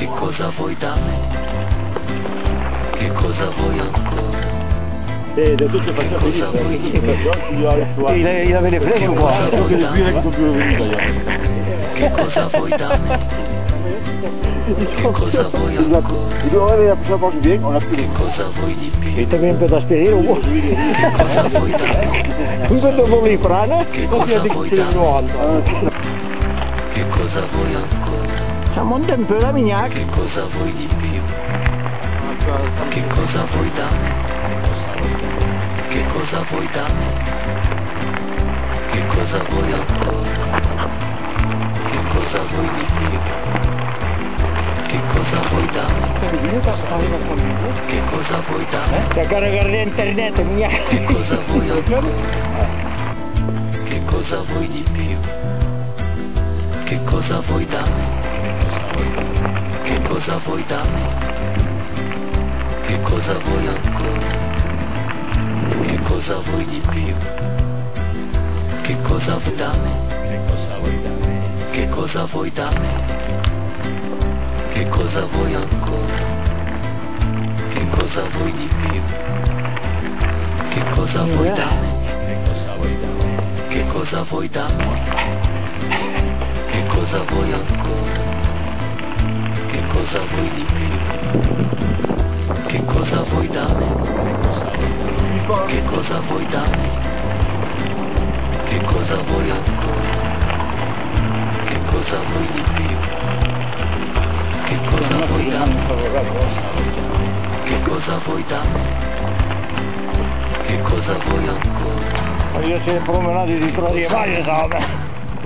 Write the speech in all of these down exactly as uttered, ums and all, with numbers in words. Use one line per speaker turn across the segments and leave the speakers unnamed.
Che cosa vuoi da me? Che cosa vuoi ancora?
Eh, da tutte le
Che cosa vuoi di me?
Il aveva preso qua, perché le più non più venuta.
Che cosa vuoi da me? Che cosa vuoi ancora?
Dove la prima volta bien, on a più.
Che cosa vuoi di più?
E também per aspirare un po'.
Che cosa vuoi da me?
Un po' dopo lì frana,
Che
così
cosa
di
vuoi
che
da me?
nuovo.
Che cosa vuoi ancora?
Siamo un tempo da mignac.
Che cosa vuoi di più? Che cosa vuoi da me? Che cosa vuoi da me? Che cosa vuoi ancora? Che cosa vuoi di più? Che cosa vuoi da me? Che cosa vuoi da me?
La caricare di internet, mignac.
Che cosa vuoi ancora? Che cosa vuoi di più? Che cosa vuoi da me? Che cosa vuoi da me? Che cosa vuoi ancora? Che cosa vuoi di più? Che cosa vuoi da me? Che cosa vuoi da me? Che cosa vuoi ancora? Che cosa vuoi di più? Che cosa vuoi da me? Che cosa vuoi da me? Che cosa vuoi ancora? Che cosa vuoi di più? Che cosa vuoi da me? Che cosa vuoi da me? Che cosa vuoi ancora? Che cosa vuoi di più? Che cosa vuoi da me? Che cosa vuoi da me? Che cosa vuoi ancora?
Io sono promenato di Troia Valle, sabe.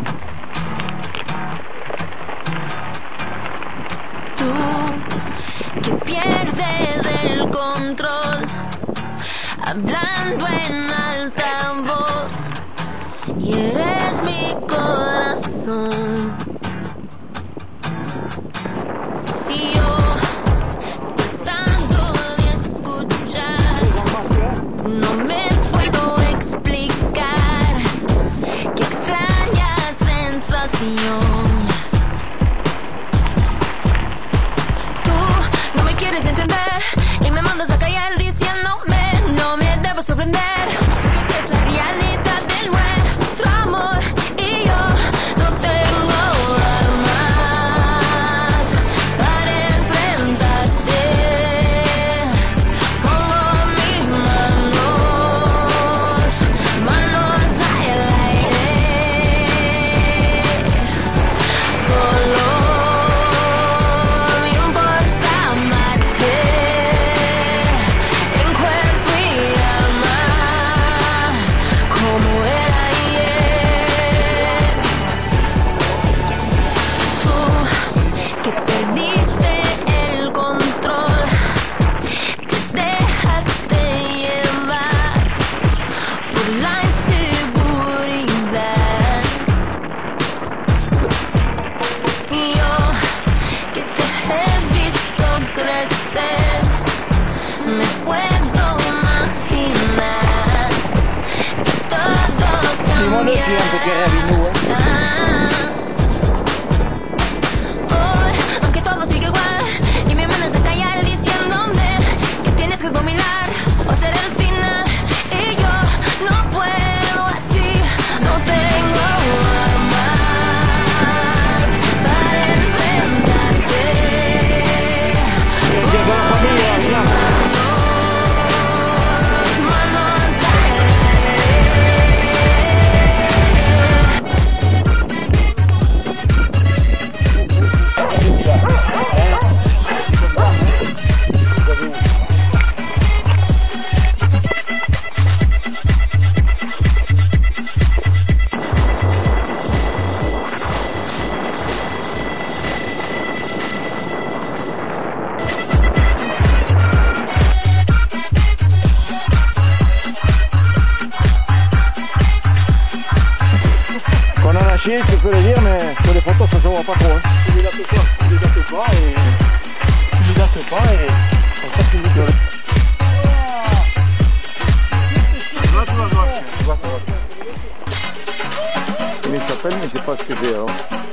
Que pierdes el control, hablando en alta voz, y eres mi corazón. Y yo, tratando de escuchar, no me puedo explicar qué extraña sensación. Quieres entender y me mandas a callar diciéndome no me debo sorprender, que esta es la realidad de nuestro amor y yo no tengo armas para enfrentarte. Pongo mis manos, manos al aire, solo aunque todo sigue igual y me mandas a callar diciéndome que tienes que dominar o ser el final y yo no puedo así, no tengo armas para enfrentarte.
Tu peux le dire, mais sur les photos ça se voit pas trop. Hein.
Tu ne dates pas, tu ne dates pas et...
Tu ne dates pas et... Comme ça tu le dis.
Il s'appelle mais je sais pas ce que j'ai alors.